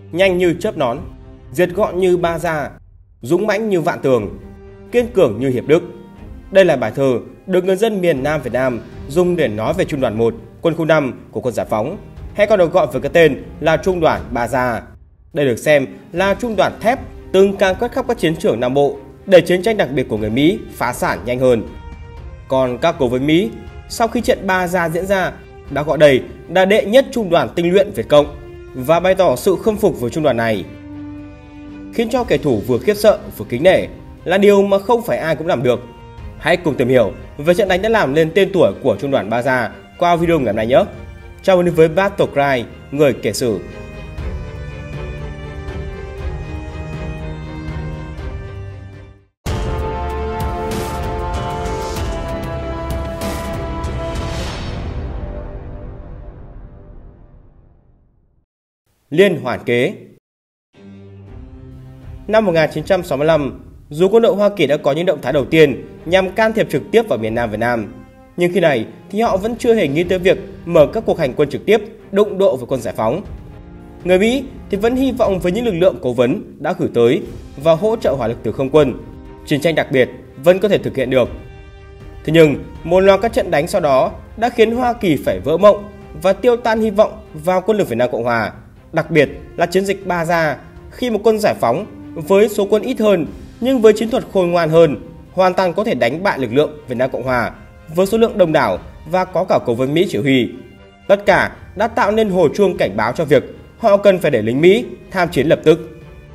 nhanh như chớp nón, diệt gọn như Ba Gia, dũng mãnh như Vạn Tường, kiên cường như Hiệp Đức. Đây là bài thơ được người dân miền Nam Việt Nam dùng để nói về Trung đoàn 1, quân khu 5 của quân giải phóng, hay còn được gọi với cái tên là Trung đoàn Ba Gia. Đây được xem là trung đoàn thép từng càn quét khắp các chiến trường Nam Bộ để chiến tranh đặc biệt của người Mỹ phá sản nhanh hơn. Còn các cố vấn Mỹ sau khi trận Ba Gia diễn ra đã gọi đây là đệ nhất trung đoàn tinh luyện Việt Cộng và bày tỏ sự khâm phục với trung đoàn này, khiến cho kẻ thù vừa khiếp sợ vừa kính nể là điều mà không phải ai cũng làm được. Hãy cùng tìm hiểu về trận đánh đã làm nên tên tuổi của trung đoàn Ba Gia qua video ngày hôm nay nhé. Chào mừng đến với Battle Cry, người kể sử. Liên hoàn kế. Năm 1965, dù quân đội Hoa Kỳ đã có những động thái đầu tiên nhằm can thiệp trực tiếp vào miền Nam Việt Nam, nhưng khi này thì họ vẫn chưa hề nghĩ tới việc mở các cuộc hành quân trực tiếp đụng độ với quân giải phóng. Người Mỹ thì vẫn hy vọng với những lực lượng cố vấn đã gửi tới và hỗ trợ hỏa lực từ không quân, chiến tranh đặc biệt vẫn có thể thực hiện được. Thế nhưng một loạt các trận đánh sau đó đã khiến Hoa Kỳ phải vỡ mộng và tiêu tan hy vọng vào quân lực Việt Nam Cộng Hòa, đặc biệt là chiến dịch Ba Gia, khi một quân giải phóng với số quân ít hơn nhưng với chiến thuật khôn ngoan hơn hoàn toàn có thể đánh bại lực lượng Việt Nam Cộng Hòa với số lượng đông đảo và có cả cố vấn Mỹ chỉ huy. Tất cả đã tạo nên hồi chuông cảnh báo cho việc họ cần phải để lính Mỹ tham chiến lập tức.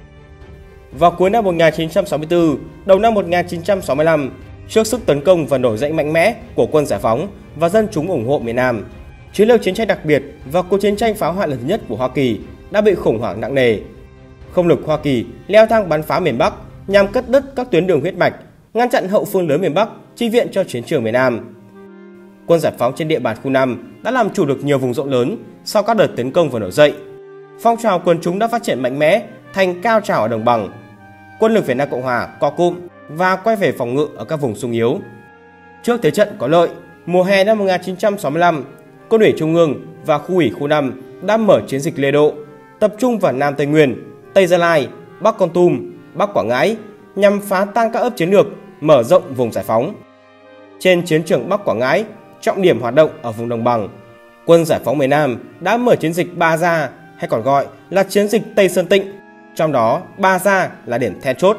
Vào cuối năm 1964, đầu năm 1965, trước sức tấn công và nổi dậy mạnh mẽ của quân giải phóng và dân chúng ủng hộ miền Nam, chiến lược chiến tranh đặc biệt và cuộc chiến tranh phá hoại lần thứ nhất của Hoa Kỳ đã bị khủng hoảng nặng nề. Không lực Hoa Kỳ leo thang bắn phá miền Bắc nhằm cắt đứt các tuyến đường huyết mạch, ngăn chặn hậu phương lớn miền Bắc chi viện cho chiến trường miền Nam. Quân giải phóng trên địa bàn khu 5 đã làm chủ được nhiều vùng rộng lớn sau các đợt tấn công và nổi dậy. Phong trào quần chúng đã phát triển mạnh mẽ thành cao trào ở đồng bằng. Quân lực Việt Nam Cộng Hòa co cụm và quay về phòng ngự ở các vùng xung yếu. Trước thế trận có lợi, mùa hè năm 1965, Quân ủy Trung ương và khu ủy khu 5 đã mở chiến dịch Lê Độ, tập trung vào Nam Tây Nguyên, Tây Gia Lai, Bắc Kon Tum, Bắc Quảng Ngãi nhằm phá tan các ấp chiến lược, mở rộng vùng giải phóng. Trên chiến trường Bắc Quảng Ngãi, trọng điểm hoạt động ở vùng đồng bằng, quân giải phóng miền Nam đã mở chiến dịch Ba Gia, hay còn gọi là chiến dịch Tây Sơn Tịnh, trong đó Ba Gia là điểm then chốt.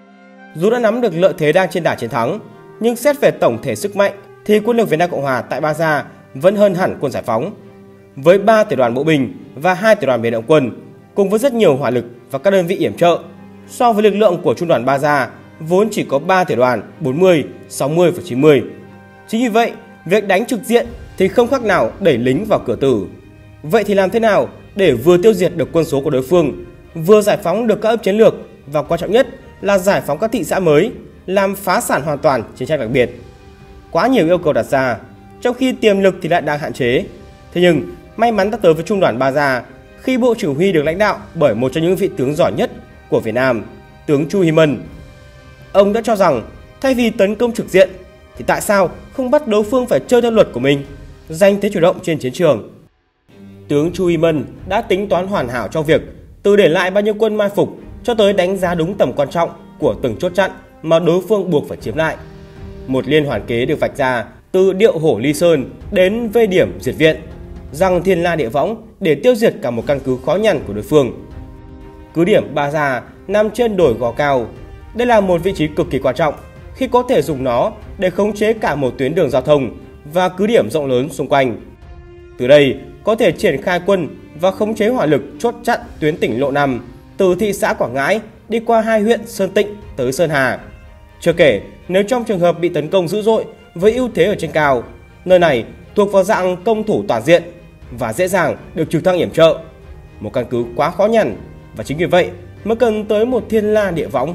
Dù đã nắm được lợi thế đang trên đà chiến thắng, nhưng xét về tổng thể sức mạnh thì quân lực Việt Nam Cộng Hòa tại Ba Gia vẫn hơn hẳn quân giải phóng. Với 3 tiểu đoàn bộ binh và 2 tiểu đoàn biệt động quân, cùng với rất nhiều hỏa lực và các đơn vị yểm trợ, so với lực lượng của trung đoàn Ba Gia vốn chỉ có 3 tiểu đoàn 40, 60 và 90. Chính vì vậy, việc đánh trực diện thì không khác nào đẩy lính vào cửa tử. Vậy thì làm thế nào để vừa tiêu diệt được quân số của đối phương, vừa giải phóng được các ấp chiến lược và quan trọng nhất là giải phóng các thị xã mới, làm phá sản hoàn toàn chiến tranh đặc biệt? Quá nhiều yêu cầu đặt ra, trong khi tiềm lực thì lại đang hạn chế. Thế nhưng may mắn đã tới với trung đoàn Ba Gia khi bộ chỉ huy được lãnh đạo bởi một trong những vị tướng giỏi nhất của Việt Nam, tướng Chu Hy Mân. Ông đã cho rằng thay vì tấn công trực diện thì tại sao không bắt đối phương phải chơi theo luật của mình, giành thế chủ động trên chiến trường. Tướng Chu Hy Mân đã tính toán hoàn hảo trong việc từ để lại bao nhiêu quân mai phục cho tới đánh giá đúng tầm quan trọng của từng chốt chặn mà đối phương buộc phải chiếm lại. Một liên hoàn kế được vạch ra từ điệu hổ Ly Sơn đến vây điểm diệt viện, giằng thiên la địa võng để tiêu diệt cả một căn cứ khó nhằn của đối phương. Cứ điểm Ba Gia nằm trên đồi gò cao. Đây là một vị trí cực kỳ quan trọng khi có thể dùng nó để khống chế cả một tuyến đường giao thông và cứ điểm rộng lớn xung quanh. Từ đây có thể triển khai quân và khống chế hỏa lực chốt chặn tuyến tỉnh lộ 5 từ thị xã Quảng Ngãi đi qua 2 huyện Sơn Tịnh tới Sơn Hà. Chưa kể nếu trong trường hợp bị tấn công dữ dội với ưu thế ở trên cao, nơi này thuộc vào dạng công thủ toàn diện và dễ dàng được trực thăng yểm trợ. Một căn cứ quá khó nhằn và chính vì vậy mới cần tới một thiên la địa võng.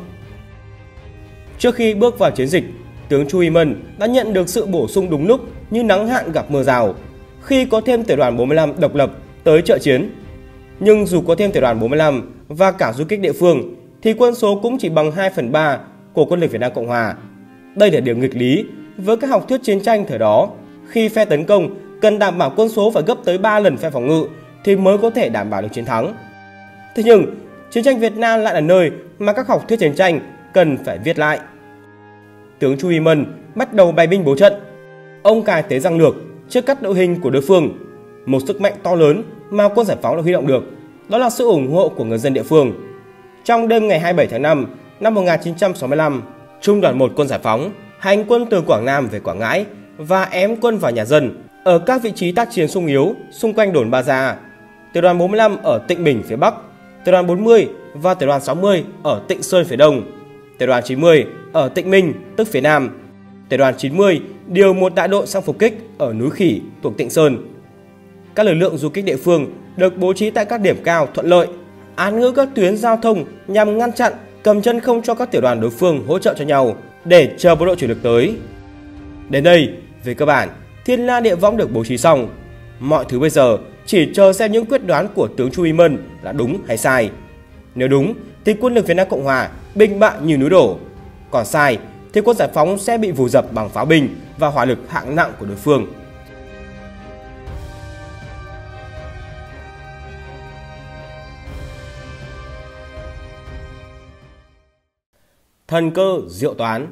Trước khi bước vào chiến dịch, tướng Chu Hy Mân đã nhận được sự bổ sung đúng lúc như nắng hạn gặp mưa rào khi có thêm tiểu đoàn 45 độc lập tới trợ chiến. Nhưng dù có thêm tiểu đoàn 45 và cả du kích địa phương thì quân số cũng chỉ bằng 2/3 của quân lực Việt Nam Cộng Hòa. Đây là điều nghịch lý với các học thuyết chiến tranh thời đó, khi phe tấn công cần đảm bảo quân số phải gấp tới 3 lần phe phòng ngự thì mới có thể đảm bảo được chiến thắng. Thế nhưng, chiến tranh Việt Nam lại là nơi mà các học thuyết chiến tranh cần phải viết lại. Tướng Chu Huy Mân bắt đầu bày binh bố trận. Ông cài tế răng lược, chia cắt đội hình của đối phương. Một sức mạnh to lớn mà quân giải phóng đã huy động được, đó là sự ủng hộ của người dân địa phương. Trong đêm ngày 27 tháng 5 năm 1965, Trung đoàn 1 quân giải phóng hành quân từ Quảng Nam về Quảng Ngãi và ém quân vào nhà dân ở các vị trí tác chiến xung yếu xung quanh đồn Ba Gia. Tiểu đoàn 45 ở Tịnh Bình phía Bắc, tiểu đoàn 40 và tiểu đoàn 60 ở Tịnh Sơn phía Đông, tiểu đoàn 90 ở Tịnh Minh tức phía Nam. Tiểu đoàn 90 điều một đại đội sang phục kích ở núi Khỉ thuộc Tịnh Sơn. Các lực lượng du kích địa phương được bố trí tại các điểm cao thuận lợi, án ngữ các tuyến giao thông nhằm ngăn chặn, cầm chân không cho các tiểu đoàn đối phương hỗ trợ cho nhau để chờ bộ đội chủ lực tới. Đến đây, về cơ bản, thiên la địa võng được bố trí xong. Mọi thứ bây giờ chỉ chờ xem những quyết đoán của tướng Chu Huy Mân là đúng hay sai. Nếu đúng thì quân lực Việt Nam Cộng Hòa binh bại như núi đổ. Còn sai thì quân giải phóng sẽ bị vùi dập bằng pháo binh và hỏa lực hạng nặng của đối phương. Thần cơ diệu toán.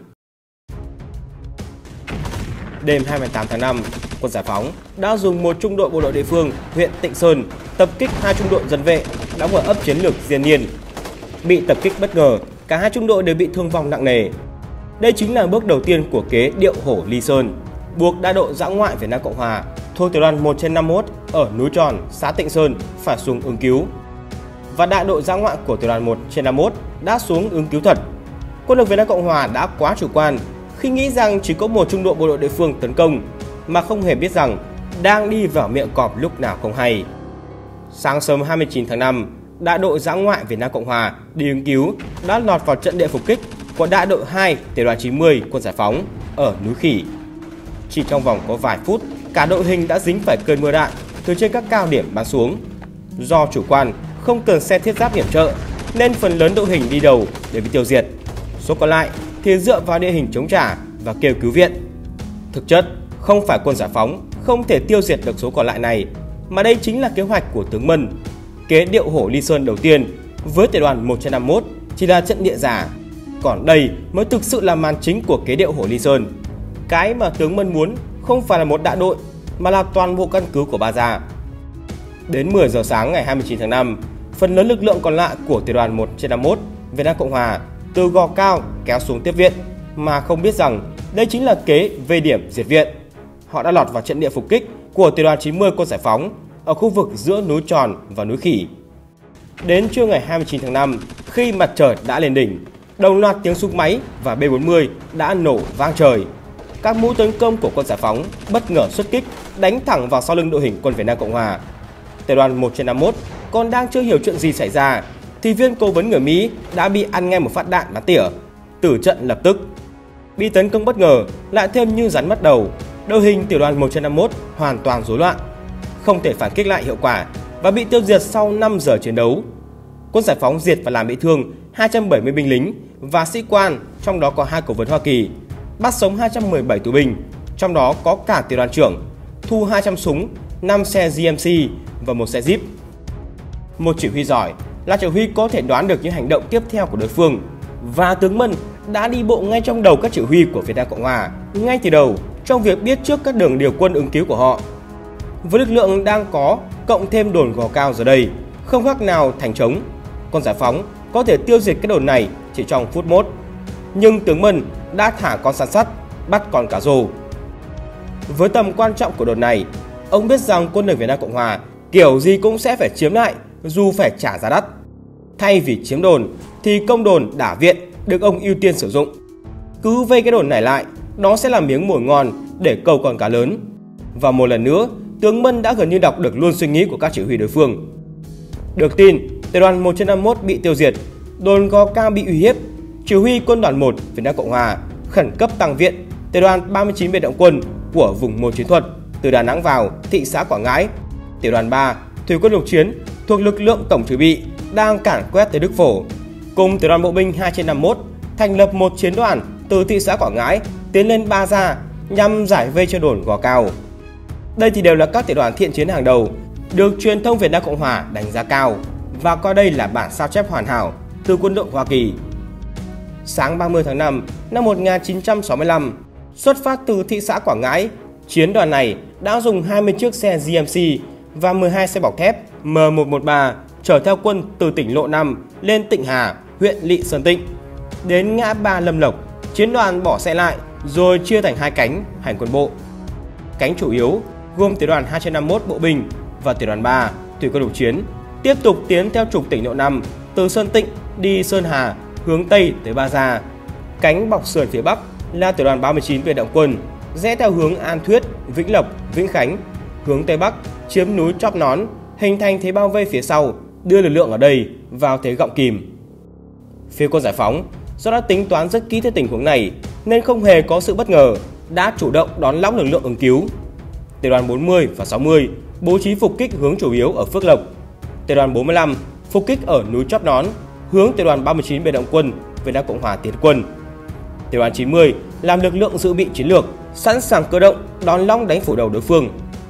Đêm 28 tháng 5, quân giải phóng đã dùng một trung đội bộ đội địa phương huyện Tịnh Sơn tập kích hai trung đội dân vệ đóng ở ấp chiến lược Diên Niên. Bị tập kích bất ngờ, cả hai trung đội đều bị thương vong nặng nề. Đây chính là bước đầu tiên của kế điệu hổ Ly Sơn, buộc đại đội dã ngoại Việt Nam Cộng Hòa thuộc tiểu đoàn 1/51 ở núi Tròn, xã Tịnh Sơn phải xuống ứng cứu. Và đại đội dã ngoại của tiểu đoàn 1/51 đã xuống ứng cứu thật. Quân lực Việt Nam Cộng Hòa đã quá chủ quan khi nghĩ rằng chỉ có một trung đội bộ đội địa phương tấn công, mà không hề biết rằng đang đi vào miệng cọp lúc nào không hay. Sáng sớm 29 tháng 5, đại đội dã ngoại Việt Nam Cộng Hòa đi ứng cứu đã lọt vào trận địa phục kích của đại đội 2 tiểu đoàn 90 quân giải phóng ở núi Khỉ. Chỉ trong vòng có vài phút, cả đội hình đã dính phải cơn mưa đạn từ trên các cao điểm bắn xuống. Do chủ quan không cần xe thiết giáp hiểm trợ nên phần lớn đội hình đi đầu để bị tiêu diệt. Số còn lại thì dựa vào địa hình chống trả và kêu cứu viện. Thực chất, không phải quân giải phóng không thể tiêu diệt được số còn lại này, mà đây chính là kế hoạch của tướng Mân. Kế điệu hổ Ly Sơn đầu tiên với tiểu đoàn 1/51 chỉ là trận địa giả, còn đây mới thực sự là màn chính của kế điệu hổ Ly Sơn. Cái mà tướng Mân muốn không phải là một đại đội, mà là toàn bộ căn cứ của Ba Gia. Đến 10 giờ sáng ngày 29 tháng 5, phần lớn lực lượng còn lại của tiểu đoàn 1/51 Việt Nam Cộng Hòa từ Gò Cao kéo xuống tiếp viện, mà không biết rằng đây chính là kế vây điểm diệt viện. Họ đã lọt vào trận địa phục kích của tiểu đoàn 90 quân giải phóng ở khu vực giữa núi Tròn và núi Khỉ. Đến trưa ngày 29 tháng 5, khi mặt trời đã lên đỉnh, đồng loạt tiếng súng máy và B-40 đã nổ vang trời. Các mũi tấn công của quân giải phóng bất ngờ xuất kích, đánh thẳng vào sau lưng đội hình quân Việt Nam Cộng Hòa. Tiểu đoàn 1/51 còn đang chưa hiểu chuyện gì xảy ra thì viên cố vấn người Mỹ đã bị ăn ngay một phát đạn bắn tỉa, tử trận lập tức. Bị tấn công bất ngờ lại thêm như rắn mất đầu, đội hình tiểu đoàn 1/51 hoàn toàn rối loạn, không thể phản kích lại hiệu quả và bị tiêu diệt sau 5 giờ chiến đấu. Quân giải phóng diệt và làm bị thương 270 binh lính và sĩ quan, trong đó có 2 cố vấn Hoa Kỳ, bắt sống 217 tù binh, trong đó có cả tiểu đoàn trưởng, thu 200 súng, 5 xe GMC và 1 xe Jeep. Một chỉ huy giỏi là chỉ huy có thể đoán được những hành động tiếp theo của đối phương, và tướng Mân đã đi bộ ngay trong đầu các chỉ huy của Việt Nam Cộng Hòa ngay từ đầu trong việc biết trước các đường điều quân ứng cứu của họ. Với lực lượng đang có cộng thêm đồn Gò Cao giờ đây, không khác nào thành trống, quân giải phóng có thể tiêu diệt cái đồn này chỉ trong phút mốt. Nhưng tướng Mân đã thả con săn sắt, bắt con cá rô. Với tầm quan trọng của đồn này, ông biết rằng quân lực Việt Nam Cộng Hòa kiểu gì cũng sẽ phải chiếm lại dù phải trả giá đắt. Thay vì chiếm đồn thì công đồn đả viện được ông ưu tiên sử dụng. Cứ vây cái đồn này lại, nó sẽ là miếng mồi ngon để câu con cá lớn. Và một lần nữa, tướng Mân đã gần như đọc được luôn suy nghĩ của các chỉ huy đối phương. Được tin, tiểu đoàn 1/51 bị tiêu diệt, đồn Gò Cao bị uy hiếp. Chỉ huy quân đoàn 1 Việt Nam Cộng Hòa khẩn cấp tăng viện tiểu đoàn 39 biệt động quân của vùng 1 chiến thuật từ Đà Nẵng vào thị xã Quảng Ngãi. Tiểu đoàn 3 Thủy quân lục chiến thuộc lực lượng tổng chỉ bị đang càn quét tới Đức Phổ, cùng tiểu đoàn bộ binh 2/51 thành lập một chiến đoàn từ thị xã Quảng Ngãi tiến lên Ba Gia nhằm giải vây cho đồn Gò Cao. Đây thì đều là các tiểu đoàn thiện chiến hàng đầu được truyền thông Việt Nam Cộng Hòa đánh giá cao và coi đây là bản sao chép hoàn hảo từ quân đội Hoa Kỳ. Sáng 30 tháng 5 năm 1965, xuất phát từ thị xã Quảng Ngãi, chiến đoàn này đã dùng 20 chiếc xe GMC và 12 xe bọc thép M113 chở theo quân từ tỉnh Lộ 5 lên Tịnh Hà, huyện Lỵ Sơn Tịnh. Đến ngã ba Lâm Lộc, chiến đoàn bỏ xe lại rồi chia thành hai cánh hành quân bộ. Cánh chủ yếu gồm tiểu đoàn 251 bộ binh và tiểu đoàn 3 thủy quân lục chiến tiếp tục tiến theo trục tỉnh Lộ 5 từ Sơn Tịnh đi Sơn Hà hướng Tây tới Ba Gia. Cánh bọc sườn phía Bắc là tiểu đoàn 39 biệt động quân rẽ theo hướng An Thuyết, Vĩnh Lộc, Vĩnh Khánh hướng Tây Bắc chiếm núi Chóp Nón, hình thành thế bao vây phía sau, đưa lực lượng ở đây vào thế gọng kìm. Phía quân giải phóng do đã tính toán rất kỹ theo tình huống này nên không hề có sự bất ngờ, đã chủ động đón lõng lực lượng ứng cứu. Tiểu đoàn 40 và 60 bố trí phục kích hướng chủ yếu ở Phước Lộc. Tiểu đoàn 45 phục kích ở núi Chóp Nón, hướng tiểu đoàn 39 biệt động quân Việt Nam Cộng Hòa tiến quân. Tiểu đoàn 90 làm lực lượng dự bị chiến lược, sẵn sàng cơ động đón lõng đánh phủ đầu đối phương.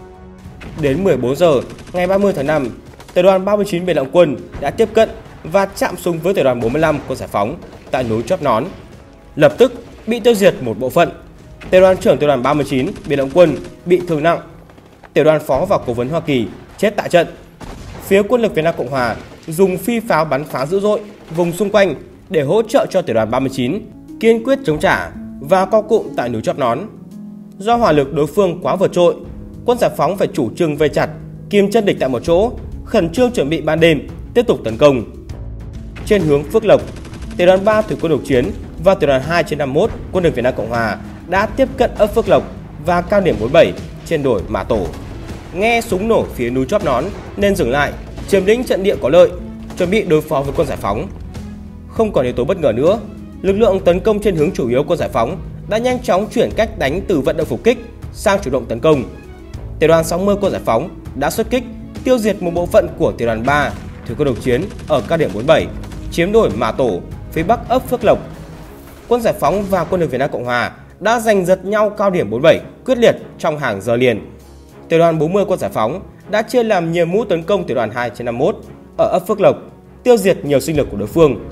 Đến 14 giờ ngày 30 tháng 5, tiểu đoàn 39 biệt động quân đã tiếp cận và chạm súng với tiểu đoàn 45 quân giải phóng tại núi Chóp Nón, lập tức bị tiêu diệt một bộ phận. Tiểu đoàn trưởng tiểu đoàn 39 biệt động quân bị thương nặng. Tiểu đoàn phó và cố vấn Hoa Kỳ chết tại trận. Phía quân lực Việt Nam Cộng Hòa dùng phi pháo bắn phá dữ dội vùng xung quanh để hỗ trợ cho tiểu đoàn 39 kiên quyết chống trả và co cụm tại núi Chóp Nón. Do hỏa lực đối phương quá vượt trội, quân giải phóng phải chủ trương vây chặt, kìm chân địch tại một chỗ, khẩn trương chuẩn bị ban đêm tiếp tục tấn công. Trên hướng Phước Lộc, tiểu đoàn 3 thủy quân lục chiến và tiểu đoàn 2 trên 51 quân lực Việt Nam Cộng Hòa đã tiếp cận ấp Phước Lộc và cao điểm 47 trên đồi Mã Tổ. Nghe súng nổ phía núi Chóp Nón nên dừng lại, chiếm lĩnh trận địa có lợi, chuẩn bị đối phó với quân giải phóng. Không còn yếu tố bất ngờ nữa, lực lượng tấn công trên hướng chủ yếu quân giải phóng đã nhanh chóng chuyển cách đánh từ vận động phục kích sang chủ động tấn công. Tiểu đoàn 60 quân giải phóng đã xuất kích, tiêu diệt một bộ phận của tiểu đoàn 3 thủy quân lục chiến ở cao điểm 47, chiếm đồi Mã Tổ phía bắc ấp Phước Lộc. Quân giải phóng và quân lực Việt Nam Cộng Hòa đã giành giật nhau cao điểm 47 quyết liệt trong hàng giờ liền. Tiểu đoàn 40 quân giải phóng đã chia làm nhiều mũi tấn công tiểu đoàn 2 trên 51 ở ấp Phước Lộc, tiêu diệt nhiều sinh lực của đối phương.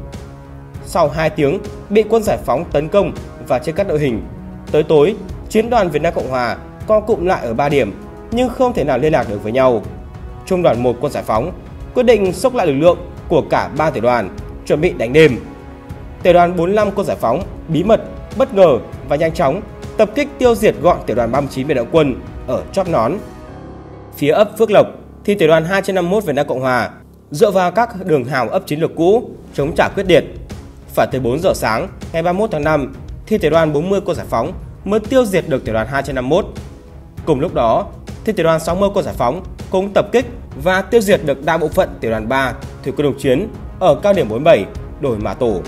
Sau 2 tiếng bị quân giải phóng tấn công và chia cắt đội hình, tới tối, chiến đoàn Việt Nam Cộng Hòa co cụm lại ở 3 điểm nhưng không thể nào liên lạc được với nhau. Trung đoàn 1 quân giải phóng quyết định xốc lại lực lượng của cả 3 tiểu đoàn, chuẩn bị đánh đêm. Tiểu đoàn 45 quân giải phóng bí mật, bất ngờ và nhanh chóng tập kích tiêu diệt gọn tiểu đoàn 39 biệt động quân ở Chóp Nón. Phía ấp Phước Lộc thì tiểu đoàn 2 trên 51 Việt Nam Cộng Hòa dựa vào các đường hào ấp chiến lược cũ chống trả quyết liệt. Phải tới 4 giờ sáng ngày 31 tháng 5 thì tiểu đoàn 40 quân giải phóng mới tiêu diệt được tiểu đoàn 2 trên 51. Cùng lúc đó thì tiểu đoàn 60 quân giải phóng cũng tập kích và tiêu diệt được đại bộ phận tiểu đoàn 3 thủy quân lục chiến ở cao điểm 47 đồi Mã Tổ.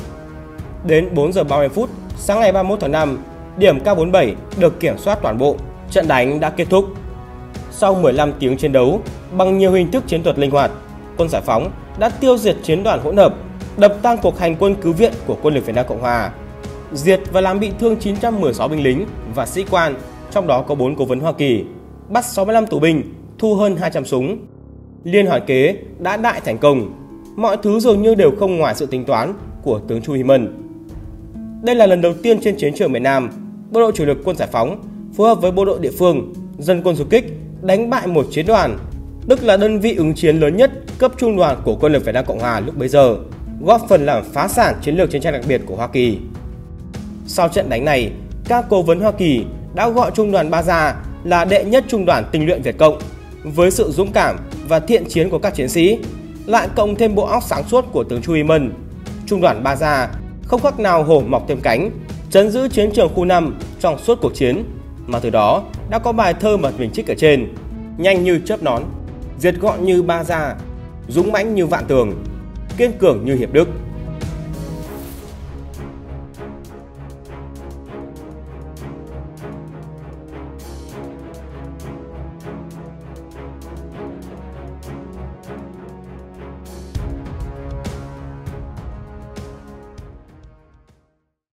Đến 4 giờ 30 phút sáng ngày 31 tháng 5, điểm K47 được kiểm soát toàn bộ, trận đánh đã kết thúc. Sau 15 tiếng chiến đấu bằng nhiều hình thức chiến thuật linh hoạt, quân giải phóng đã tiêu diệt chiến đoàn hỗn hợp, đập tan cuộc hành quân cứu viện của quân lực Việt Nam Cộng Hòa, diệt và làm bị thương 916 binh lính và sĩ quan, trong đó có 4 cố vấn Hoa Kỳ, bắt 65 tù binh, thu hơn 200 súng. Liên hoàn kế đã đại thành công, mọi thứ dường như đều không ngoài sự tính toán của tướng Chu Huy Mân. Đây là lần đầu tiên trên chiến trường miền Nam, bộ đội chủ lực quân giải phóng phối hợp với bộ đội địa phương, dân quân du kích đánh bại một chiến đoàn, tức là đơn vị ứng chiến lớn nhất cấp trung đoàn của quân lực Việt Nam Cộng Hòa lúc bấy giờ, góp phần làm phá sản chiến lược chiến tranh đặc biệt của Hoa Kỳ. Sau trận đánh này, các cố vấn Hoa Kỳ đã gọi trung đoàn Ba Gia là đệ nhất trung đoàn tinh nhuệ Việt Cộng. Với sự dũng cảm và thiện chiến của các chiến sĩ, lại cộng thêm bộ óc sáng suốt của tướng Chu Huy Mân, trung đoàn Ba Gia không khác nào hổ mọc thêm cánh, trấn giữ chiến trường khu 5 trong suốt cuộc chiến, mà từ đó đã có bài thơ mà mình trích ở trên: nhanh như chớp nón, diệt gọn như Ba Gia, dũng mãnh như Vạn Tường, kiên cường như Hiệp Đức.